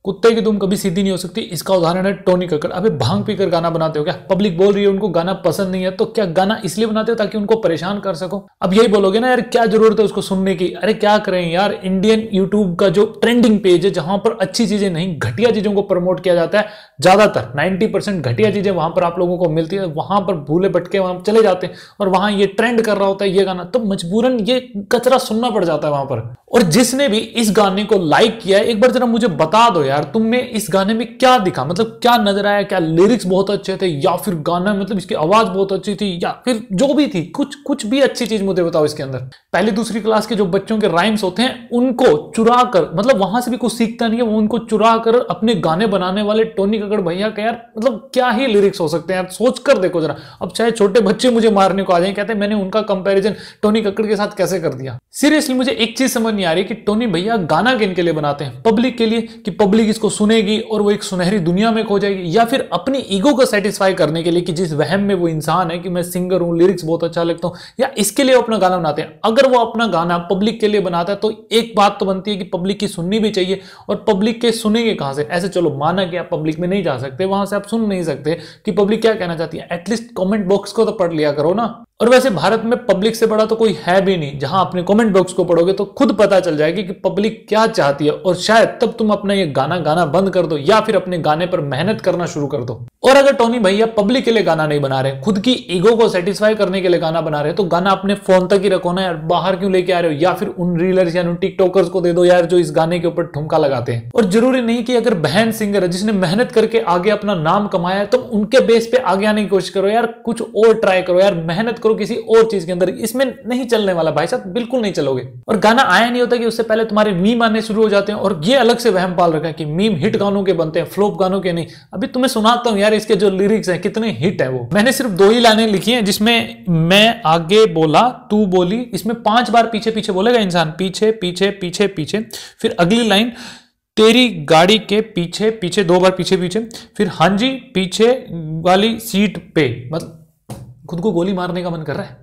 कुत्ते की दुम कभी सीधी नहीं हो सकती, इसका उदाहरण है टोनी कक्कड़। अबे भांग पीकर गाना बनाते हो क्या? पब्लिक बोल रही है उनको गाना पसंद नहीं है, तो क्या गाना इसलिए बनाते हो ताकि उनको परेशान कर सको? अब यही बोलोगे ना यार क्या जरूरत है उसको सुनने की। अरे क्या करें यार, इंडियन यूट्यूब का जो ट्रेंडिंग पेज है जहां पर अच्छी चीजें नहीं घटिया चीजों को प्रमोट किया जाता है, ज्यादातर 90% घटिया चीजें वहां पर आप लोगों को मिलती है, वहां पर भूले भटके वहां चले जाते हैं और वहां ये ट्रेंड कर रहा होता है ये गाना, तो मजबूरन ये कचरा सुनना पड़ जाता है वहां पर। और जिसने भी इस गाने को लाइक किया है एक बार जरा मुझे बता दो यार, तुमने इस गाने में क्या दिखा? मतलब क्या नजर आया? क्या लिरिक्स बहुत अच्छे थे या फिर गाना मतलब इसकी आवाज बहुत अच्छी थी या फिर जो भी थी, कुछ भी अच्छी चीज मुझे बताओ इसके अंदर। पहली दूसरी क्लास के जो बच्चों के राइम्स होते हैं उनको चुरा कर, मतलब वहां से भी कुछ सीखता नहीं है, वो उनको चुरा कर अपने गाने बनाने वाले टोनी कक्कड़ भैया का यार मतलब क्या ही लिरिक्स हो सकते हैं यार, सोच कर देखो जरा। अब चाहे छोटे बच्चे मुझे मारने को आ जाए, कहते हैं मैंने उनका कंपैरिजन टोनी कक्कड़ के साथ कैसे कर दिया। सीरियसली मुझे एक चीज समझ नहीं आ रही कि टोनी भैया गाना किन के लिए बनाते हैं? पब्लिक के लिए कि पब्लिक इसको सुनेगी और वो एक सुनहरी दुनिया में खो जाएगी, या फिर अपनी ईगो को सेटिस्फाई करने के लिए कि जिस वहम में वो इंसान है कि मैं सिंगर हूं, लिरिक्स बहुत अच्छा लिखता हूं, या इसके लिए वो अपना गाना बनाते हैं? अगर वो अपना गाना पब्लिक के लिए बनाता है तो एक बात तो बनती है कि पब्लिक की सुननी भी चाहिए, और पब्लिक के सुनेंगे कहां से? ऐसे चलो माना कि आप पब्लिक में नहीं जा सकते, वहां से आप सुन नहीं सकते कि पब्लिक क्या कहना चाहती है, एटलीस्ट कमेंट बॉक्स को तो पढ़ लिया करो ना। और वैसे भारत में पब्लिक से बड़ा तो कोई है भी नहीं, जहां अपने कमेंट बॉक्स को पढ़ोगे तो खुद पता चल जाएगी कि पब्लिक क्या चाहती है, और शायद तब तुम अपना ये गाना बंद कर दो या फिर अपने गाने पर मेहनत करना शुरू कर दो। और अगर टोनी भैया पब्लिक के लिए गाना नहीं बना रहे, खुद की ईगो को सेटिस्फाई करने के लिए गाना बना रहे, तो गाना अपने फोन तक ही रखो ना यार, बाहर क्यों लेके आ रहे हो? या फिर उन रीलर्स या उन टिकटॉकर्स को दे दो यार जो इस गाने के ऊपर ठुमका लगाते हैं। और जरूरी नहीं कि अगर बहन सिंगर है जिसने मेहनत करके आगे अपना नाम कमाया है तो उनके बेस पे आगे आने की कोशिश करो यार, कुछ और ट्राई करो यार, मेहनत करो किसी और चीज के अंदर। इसमें नहीं चलने वाला भाई साहब, बिल्कुल नहीं चलोगे। और गाना आया नहीं होता कि उससे पहले तुम्हारे मीम आने शुरू हो जाते हैं, और ये अलग से वहम पाल रखा है कि मीम हिट गानों के बनते हैं, फ्लॉप गानों के नहीं। अभी तुम्हें सुनाता हूं यार इसके जो लिरिक्स हैं कितने हिट है वो। मैंने सिर्फ 2 ही लाइनें लिखी हैं जिसमें मैं आगे बोला तू बोली, इसमें 5 बार पीछे पीछे बोलेगा इंसान, पीछे पीछे पीछे पीछे, फिर अगली लाइन तेरी गाड़ी के पीछे पीछे 2 बार पीछे पीछे, फिर हाँ जी पीछे वाली सीट पे, मतलब खुद को गोली मारने का मन कर रहा है।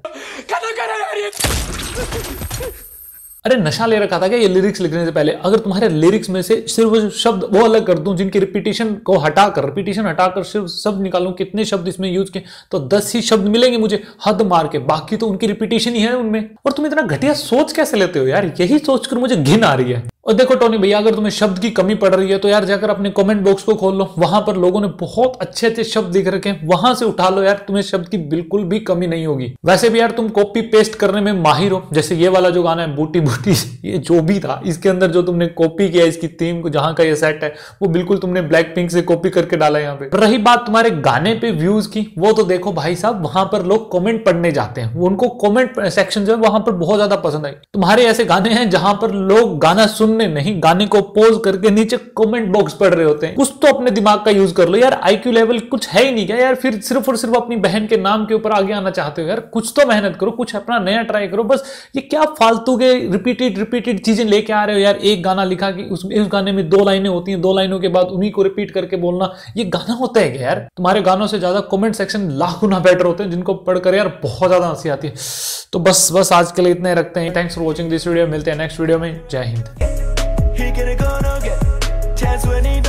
अरे नशा ले रखा था क्या ये लिरिक्स लिखने से पहले? अगर तुम्हारे लिरिक्स में से सिर्फ शब्द वो अलग कर दूं जिनकी रिपीटिशन हटाकर सिर्फ शब्द निकालूं, कितने शब्द इसमें यूज किए, तो 10 ही शब्द मिलेंगे मुझे हद मार के, बाकी तो उनकी रिपीटिशन ही है उनमें। और तुम इतना घटिया सोच कैसे लेते हो यार? यही सोचकर मुझे घिन आ रही है। और देखो टोनी भैया, अगर तुम्हें शब्द की कमी पड़ रही है तो यार जाकर अपने कमेंट बॉक्स को खोल लो, वहां पर लोगों ने बहुत अच्छे अच्छे शब्द लिख रखे हैं, वहां से उठा लो यार, तुम्हें शब्द की बिल्कुल भी कमी नहीं होगी। वैसे भी यार तुम कॉपी पेस्ट करने में माहिर हो, जैसे ये वाला जो गाना है बूटी बूटी, ये जो भी था इसके अंदर जो तुमने कॉपी किया इसकी थीम को, जहां का ये सेट है वो बिल्कुल तुमने ब्लैक पिंक से कॉपी करके डाला यहाँ पे। रही बात तुम्हारे गाने पे व्यूज की, वो तो देखो भाई साहब वहां पर लोग कमेंट पढ़ने जाते हैं, वो उनको कमेंट सेक्शन जो है वहां पर बहुत ज्यादा पसंद आई। तुम्हारे ऐसे गाने हैं जहां पर लोग गाना सुनने नहीं, गाने को पॉज करके नीचे कमेंट बॉक्स पढ़ रहे होते हैं। कुछ तो अपने दिमाग का यूज कर लो यार, आईक्यू लेवल कुछ है ही नहीं क्या यार? फिर सिर्फ और सिर्फ अपनी बहन के नाम के ऊपर आगे आना चाहते हो यार? कुछ तो मेहनत करो, कुछ अपना नया ट्राई करो। बस ये क्या फालतू के रिपीटेड चीजें लेके आ रहे हो यार? एक गाना लिखा कि उस गाने में 2 लाइनें होती हैं, 2 लाइनों के बाद उन्हीं को रिपीट करके बोलना, ये गाना होता है क्या यार? तुम्हारे गानों से ज्यादा कमेंट सेक्शन लाख गुना बेटर होते हैं, जिनको पढ़कर यार बहुत ज्यादा हंसी आती है। तो बस आज के लिए इतने रखते हैं। Thanks for watching this video, मिलते हैं नेक्स्ट वीडियो में। जय हिंद।